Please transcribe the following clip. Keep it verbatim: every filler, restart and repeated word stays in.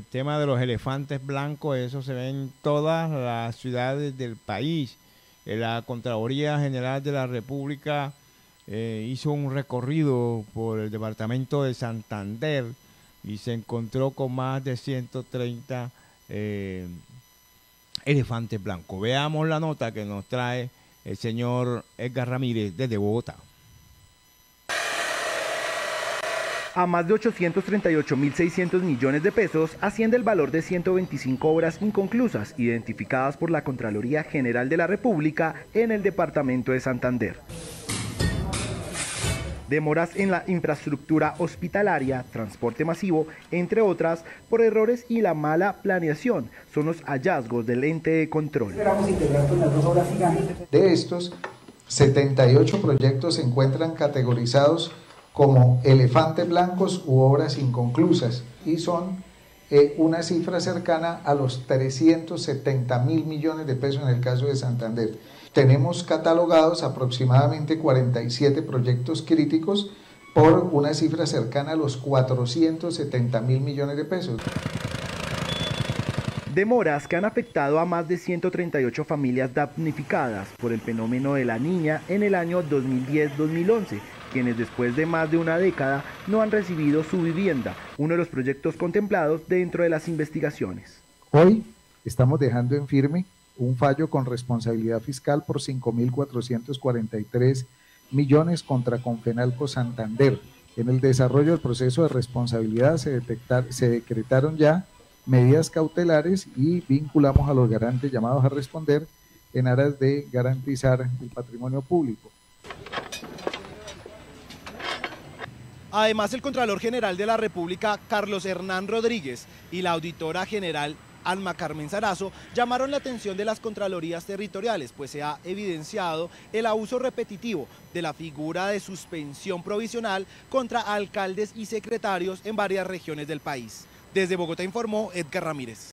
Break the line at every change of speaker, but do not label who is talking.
el tema de los elefantes blancos, eso se ve en todas las ciudades del país. Eh, La Contraloría General de la República eh, hizo un recorrido por el departamento de Santander y se encontró con más de ciento treinta eh, elefantes blancos. Veamos la nota que nos trae el señor Edgar Ramírez desde Bogotá.
A más de ochocientos treinta y ocho mil seiscientos millones de pesos asciende el valor de ciento veinticinco obras inconclusas identificadas por la Contraloría General de la República en el departamento de Santander. Demoras en la infraestructura hospitalaria, transporte masivo, entre otras, por errores y la mala planeación, son los hallazgos del ente de control.
De estos, setenta y ocho proyectos se encuentran categorizados como elefantes blancos u obras inconclusas y son eh, una cifra cercana a los trescientos setenta mil millones de pesos en el caso de Santander. Tenemos catalogados aproximadamente cuarenta y siete proyectos críticos por una cifra cercana a los cuatrocientos setenta mil millones de pesos.
Demoras que han afectado a más de ciento treinta y ocho familias damnificadas por el fenómeno de la niña en el año dos mil diez dos mil once, quienes después de más de una década no han recibido su vivienda, uno de los proyectos contemplados dentro de las investigaciones.
Hoy estamos dejando en firme un fallo con responsabilidad fiscal por cinco mil cuatrocientos cuarenta y tres millones contra Confenalco Santander. En el desarrollo del proceso de responsabilidad se, detectar, se decretaron ya medidas cautelares y vinculamos a los garantes llamados a responder en aras de garantizar el patrimonio público.
Además, el Contralor General de la República, Carlos Hernán Rodríguez, y la Auditora General, Alma Carmen Sarazo, llamaron la atención de las Contralorías Territoriales, pues se ha evidenciado el abuso repetitivo de la figura de suspensión provisional contra alcaldes y secretarios en varias regiones del país. Desde Bogotá informó Edgar Ramírez.